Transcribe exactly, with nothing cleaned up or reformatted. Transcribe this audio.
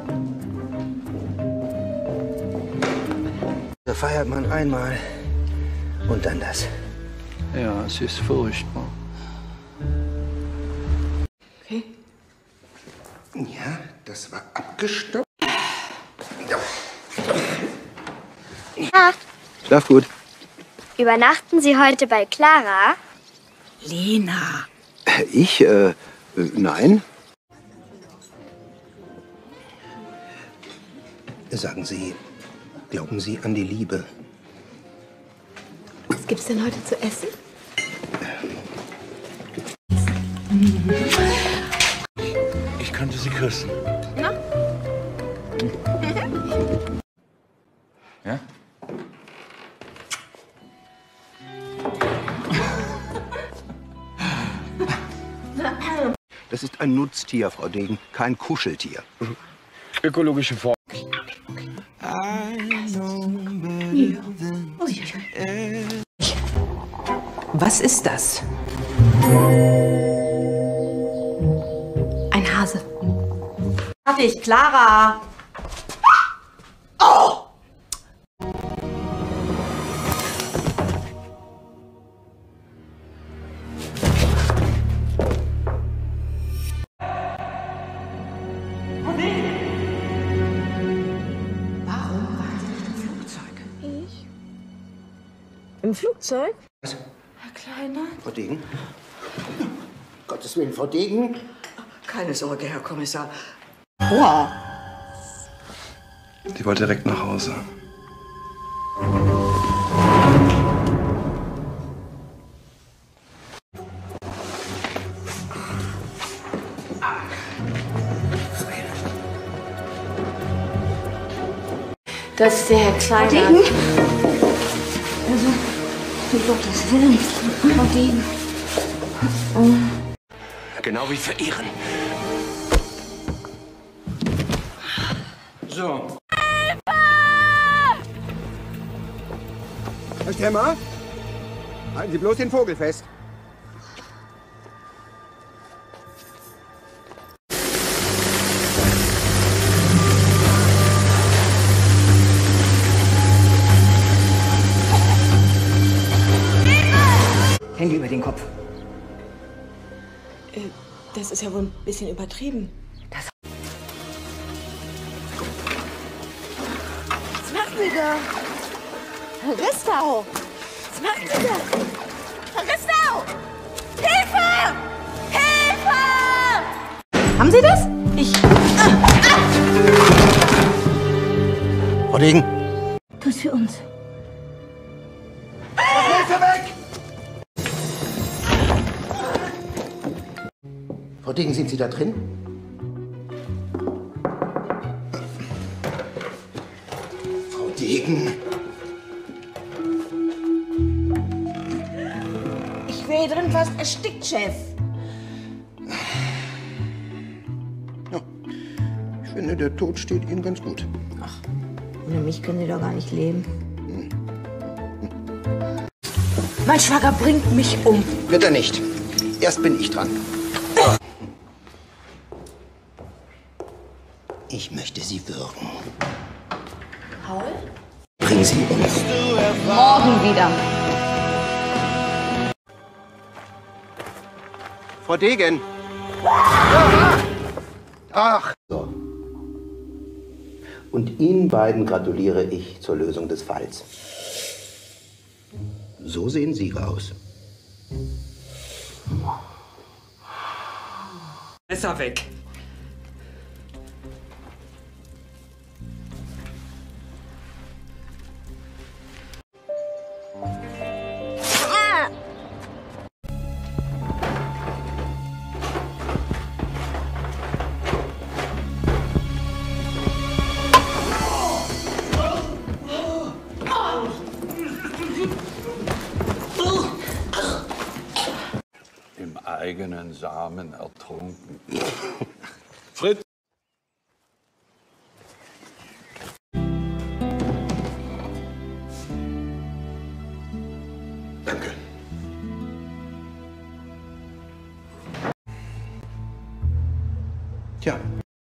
Da feiert man einmal und dann das. Ja, es ist furchtbar. Okay. Ja, das war abgestoppt. Nacht. Schlaf gut. Übernachten Sie heute bei Clara? Lena. Ich, äh, äh, nein. Sagen Sie, glauben Sie an die Liebe? Was gibt's denn heute zu essen? Ich könnte Sie küssen. Na? Ja? Das ist ein Nutztier, Frau Degen, kein Kuscheltier. Ökologische Form. Was ist das? Ein Hase. Fertig, Clara. Oh! Warum waren Sie nicht im Flugzeug? Ich? Im Flugzeug? Was? Herr Kleiner? Frau Degen? Gottes Willen, Frau Degen? Keine Sorge, Herr Kommissar. Wow. Die wollte direkt nach Hause. Das ist der Herr Kleiner. Degen? Also, um Gottes Willen. Frau Degen. Genau wie für Ihren. So. Herr Stemmer, halten Sie bloß den Vogel fest. Hände über den Kopf. Äh, das ist ja wohl ein bisschen übertrieben. Das Was machen Sie da? Herr Restau! Was machen Sie da? Herr Restau! Hilfe! Hilfe! Haben Sie das? Ich... Ah! Ah! Frau Degen. Tschüss für uns. Hilfe weg! Frau Degen, sind Sie da drin? Frau Degen. Ich wäre hier drin fast erstickt, Chef. Ja, ich finde, der Tod steht Ihnen ganz gut. Ach, ohne mich können Sie doch gar nicht leben. Mein Schwager bringt mich um. Wird er nicht. Erst bin ich dran. Ich möchte Sie würgen. Paul? Bringen Sie uns. morgen wieder. Frau Degen. Ach. So. Und Ihnen beiden gratuliere ich zur Lösung des Falls. So sehen Sieger aus. Messer weg. Im eigenen Samen ertrunken.